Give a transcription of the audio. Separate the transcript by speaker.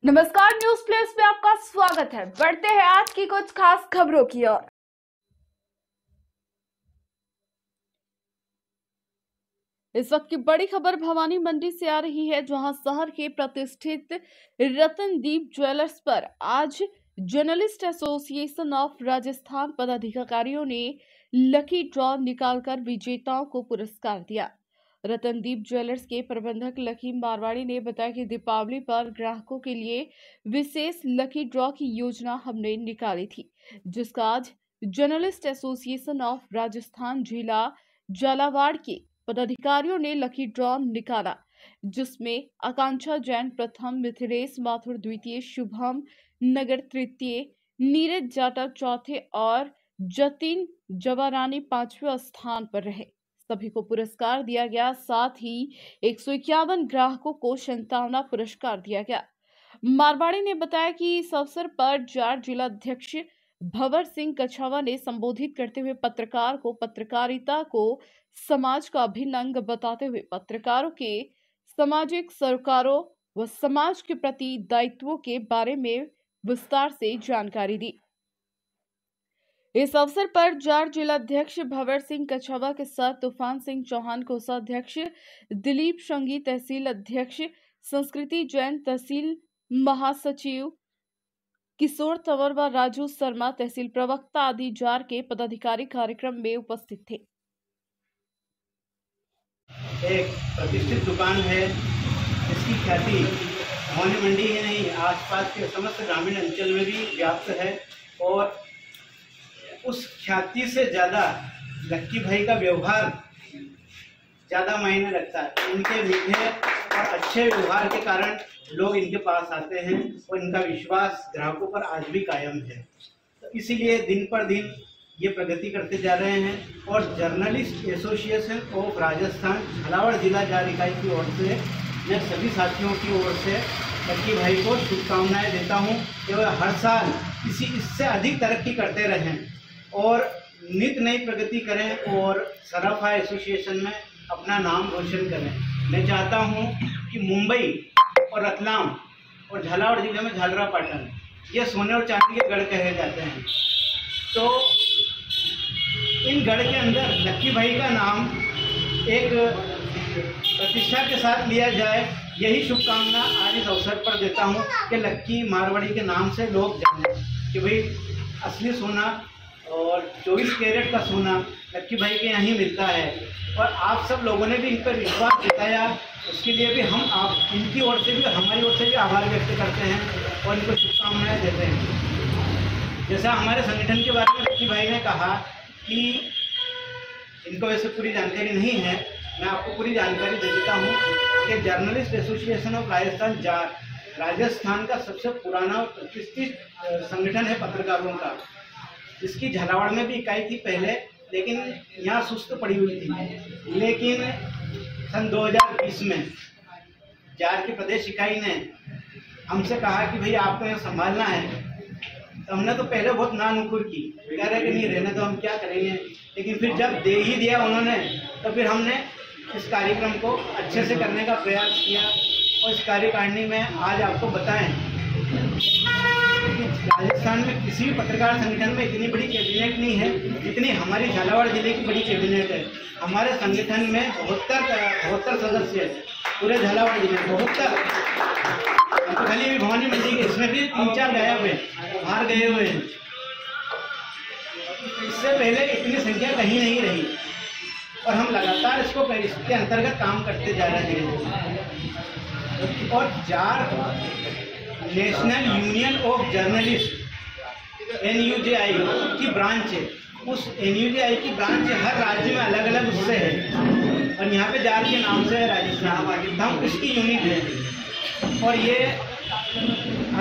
Speaker 1: नमस्कार, news place में आपका स्वागत है। बढ़ते हैं आज की कुछ खास खबरों की ओर। इस वक्त की बड़ी खबर भवानी मंडी से आ रही है, जहां शहर के प्रतिष्ठित रतनदीप ज्वेलर्स पर आज जर्नलिस्ट एसोसिएशन ऑफ राजस्थान पदाधिकारियों ने लकी ड्रॉ निकालकर विजेताओं को पुरस्कार दिया। रतनदीप ज्वेलर्स के प्रबंधक लकी मारवाड़ी ने बताया कि दीपावली पर ग्राहकों के लिए विशेष लकी ड्रॉ की योजना हमने निकाली थी, जिसका आज जर्नलिस्ट एसोसिएशन ऑफ राजस्थान जिला झालावाड़ के पदाधिकारियों ने लकी ड्रॉ निकाला, जिसमें आकांक्षा जैन प्रथम, मिथिलेश माथुर द्वितीय, शुभम नगर तृतीय, नीरज जाटव चौथे और जतिन जवारानी पांचवें स्थान पर रहे। सभी को पुरस्कार दिया गया। साथ ही 151 ग्राहकों को संतावना पुरस्कार दिया गया। मारवाड़ी ने बताया कि इस अवसर पर जार जिलाध्यक्ष भंवर सिंह कछावा ने संबोधित करते हुए पत्रकार को पत्रकारिता को समाज का अभिन्न अंग बताते हुए पत्रकारों के सामाजिक सरोकारों व समाज के प्रति दायित्वों के बारे में विस्तार से जानकारी दी। इस अवसर पर जार जिलाध्यक्ष भंवर सिंह कछावा के साथ तूफान सिंह चौहान, कोषाध्यक्ष दिलीप संगी, तहसील अध्यक्ष संस्कृति जैन, तहसील महासचिव किशोर तंवर व राजू शर्मा, तहसील प्रवक्ता आदि जार के पदाधिकारी कार्यक्रम में उपस्थित थे।
Speaker 2: एक प्रतिष्ठित दुकान है, इसकी ख्याति भवानी मंडी ही नहीं, आसपास के समस्त ग्रामीण अंचल में भी व्याप्त है। और उस ख्याति से ज़्यादा लक्की भाई का व्यवहार ज़्यादा मायने रखता है। इनके मीठे और अच्छे व्यवहार के कारण लोग इनके पास आते हैं और इनका विश्वास ग्राहकों पर आज भी कायम है। तो इसीलिए दिन पर दिन ये प्रगति करते जा रहे हैं। और journalist association of Rajasthan Jhalawar जिला जार इकाई की ओर से मैं सभी साथियों की ओर से लक्की भाई को शुभकामनाएं देता हूं कि वह हर साल इससे अधिक तरक्की करते रहें और नित नई प्रगति करें और सराफा एसोसिएशन में अपना नाम रोशन करें। मैं चाहता हूं कि मुंबई और रतलाम और झालावाड़ जिले में झालरा पाटन ये सोने और चांदी के गढ़ कहे जाते हैं। तो इन गढ़ के अंदर लक्की भाई का नाम एक प्रतिष्ठा के साथ लिया जाए, यही शुभकामना आज इस अवसर पर देता हूं कि लक्की मारवाड़ी के नाम से लोग जाने कि भाई असली सोना और 24 कैरेट का सोना लक्की भाई के यहाँ ही मिलता है। और आप सब लोगों ने भी इन पर विश्वास जताया, उसके लिए भी हम आप इनकी ओर से भी हमारी ओर से भी आभार व्यक्त करते हैं और इनको शुभकामनाएं देते हैं। जैसा हमारे संगठन के बारे में लक्की भाई ने कहा कि इनको वैसे पूरी जानकारी नहीं है, मैं आपको पूरी जानकारी दे देता हूँ कि journalist association of Rajasthan JAR Rajasthan का सबसे पुराना और प्रतिष्ठित संगठन है पत्रकारों का। इसकी झालावाड़ में भी इकाई थी पहले, लेकिन यहाँ सुस्त पड़ी हुई थी। लेकिन सन 2020 में जार की प्रदेश इकाई ने हमसे कहा कि भाई आपको यहाँ संभालना है। तो हमने तो पहले बहुत नानुकुर की, कह रहे कि नहीं रहने तो हम क्या करेंगे। लेकिन फिर जब दे ही दिया उन्होंने, तो फिर हमने इस कार्यक्रम को अच्छे से करने का प्रयास किया। और इस कार्यकारिणी में आज आपको बताएं राजस्थान में किसी भी पत्रकार संगठन में इतनी बड़ी कैबिनेट नहीं है जितनी हमारी झालावाड़ जिले की बड़ी कैबिनेट है। हमारे संगठन में 72 सदस्य है, पूरे झालावाड़ जिले में 72। तो खाली भी भवानी मंडी के इसमें भी 3-4 गायब है, बाहर गए हुए हैं। इससे पहले इतनी संख्या कहीं नहीं रही और हम लगातार इसके अंतर्गत काम करते जा रहे हैं। और JAR national union of journalists NUJI की ब्रांच है। उस NUJI की ब्रांच हर राज्य में अलग अलग उससे है और यहाँ पे जार के नाम से राजस्थान हम इसकी यूनिट है। और ये